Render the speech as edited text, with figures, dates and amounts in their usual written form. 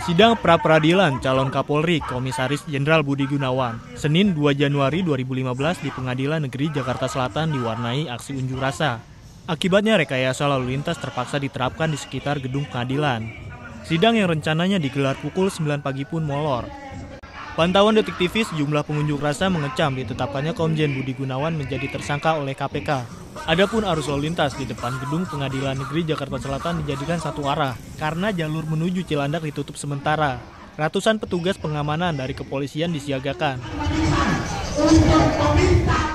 Sidang pra-peradilan calon Kapolri Komisaris Jenderal Budi Gunawan, Senin 2 Januari 2015 di Pengadilan Negeri Jakarta Selatan diwarnai aksi unjuk rasa. Akibatnya rekayasa lalu lintas terpaksa diterapkan di sekitar gedung pengadilan. Sidang yang rencananya digelar pukul 9 pagi pun molor. Pantauan detik TV, sejumlah pengunjuk rasa mengecam ditetapkannya Komjen Budi Gunawan menjadi tersangka oleh KPK. Adapun arus lalu lintas di depan gedung Pengadilan Negeri Jakarta Selatan dijadikan satu arah karena jalur menuju Cilandak ditutup sementara. Ratusan petugas pengamanan dari kepolisian disiagakan.